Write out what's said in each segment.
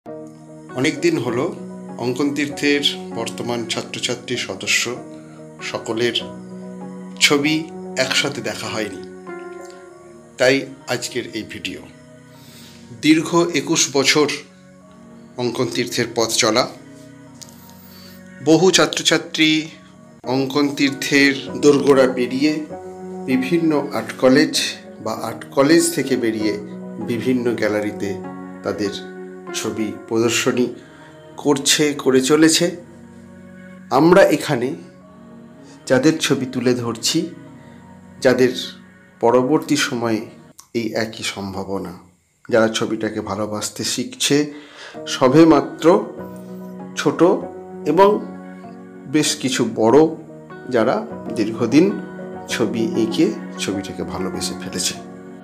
অনেক দিন হলো অঙ্কন তীর্থের বর্তমান ছাত্রছাত্রী সদস্য সকলের ছবি একসাথে দেখা হয়নি, তাই আজকের এই ভিডিও। দীর্ঘ 21 বছর অঙ্কন তীর্থের পথ চলা, বহু ছাত্রছাত্রী অঙ্কন তীর্থের দোরগোড়া পেরিয়ে বিভিন্ন আর্ট কলেজ বা আর্ট কলেজ থেকে বেরিয়ে বিভিন্ন গ্যালারিতে তাদের ছবি প্রদর্শনী করে চলেছে। আমরা এখানে যাদের ছবি তুলে ধরছি, যাদের পরবর্তী সময়ে এই একই সম্ভাবনা, যারা ছবিটাকে ভালোবাসতে শিখছে, সবেমাত্র ছোট এবং বেশ কিছু বড়, যারা দীর্ঘদিন ছবি এঁকে ছবিটাকে ভালোবেসে ফেলেছে।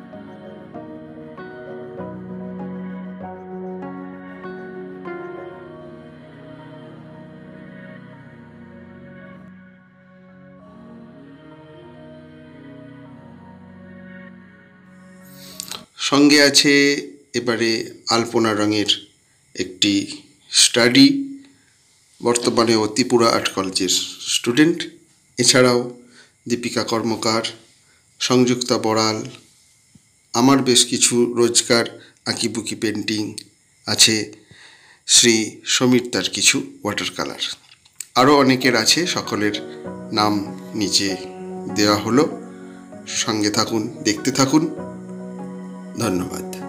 সঙ্গে আছে এবারে আলপনা রঙের একটি স্টাডি, বর্তমানে ও ত্রিপুরা আর্ট কলেজের স্টুডেন্ট। এছাড়াও দীপিকা কর্মকার, সংযুক্তা বড়াল, আমার বেশ কিছু রোজকার আঁকিবুকি পেন্টিং আছে, শ্রী সমীর তার কিছু ওয়াটারকালার, আরও অনেকের আছে, সকলের নাম নিচে দেওয়া হলো। সঙ্গে থাকুন, দেখতে থাকুন। ধন্যবাদ।